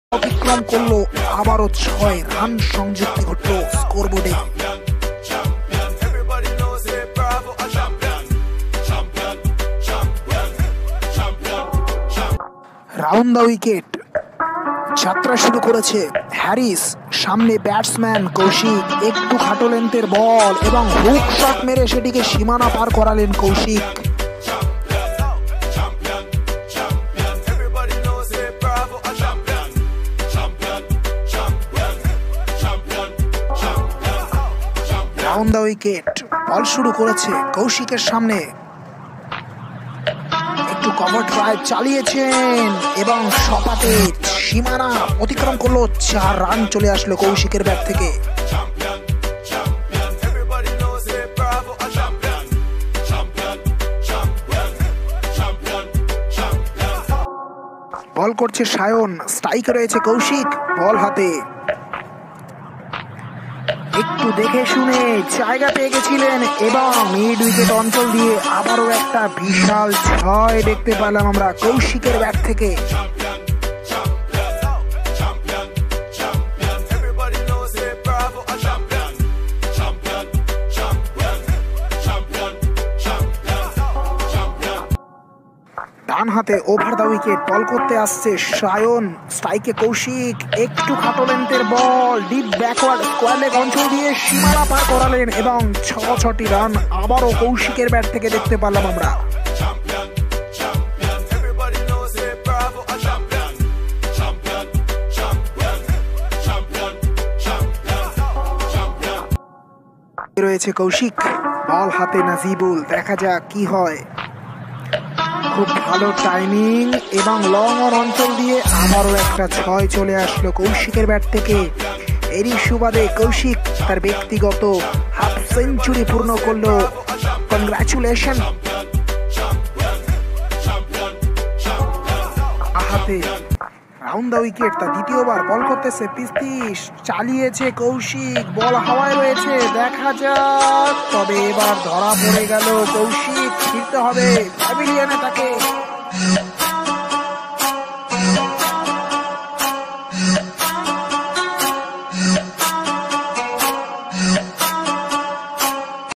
অতিক্রম করলো, আবারও 6 রান সংযুক্তি ঘটল স্কোরবোর্ডে। রাউন্ড দ্য উইকেট যাত্রা শুরু করেছে হ্যারিস। সামনে ব্যাটসম্যান কৌশিক, একটু খাটো লেন্থের বল এবং হুক শট মেরে সেটিকে সীমানা পার করালেন Kaushik. Round the wicket ball শুরু করেছে কৌশিকের সামনে, একটু কভার ড্রাইভ চালিয়েছেন এবং সপাটে সীমানা অতিক্রম করলো। 4 রান চলে আসলো কৌশিকের ব্যাট থেকে। বল করছে সায়ন, স্ট্রাইকে রয়েছে কৌশিক বল হাতে। একটু দেখে শুনে জায়গা পেয়ে গেছিলেন এবং মিড উইকেট অঞ্চল দিয়ে আবারও একটা বিশাল 6 দেখতে পেলাম আমরা কৌশিকের ব্যাট থেকে। ডান হাতে ওভার দ্য উইকেট বল করতে আসছে সায়ন, স্ট্রাইকে কৌশিক, একটু খাটো লেন্থের ball deep backward square leg অঞ্চল দিয়ে সীমানা পার করালেন এবং 6টি রান আবারও কৌশিকের ব্যাট থেকে দেখতে পেলাম আমরা। রয়েছে কৌশিক বল হাতে নাজিবুল, দেখা যাক কি হয়। খুব ভালো টাইমিং এবং লং অন অঞ্চল দিয়ে আবারও একটা 6 চলে আসলো কৌশিকের ব্যাট থেকে। এরই সুবাদে কৌশিক তার ব্যক্তিগত হাফ সেঞ্চুরি পূর্ণ করলো। কনগ্রাচুলেশন। হাতে রাউন্ড দ্য উইকেট তার দ্বিতীয়বার বল করতেছে পিস্তিশ, চালিয়েছে কৌশিক, বল হাওয়ায় রয়েছে, দেখা যাক। তবে এবার ধরা পড়ে গেল কৌশিক, ফিরতে হবে প্যাভিলিয়নে তাকে।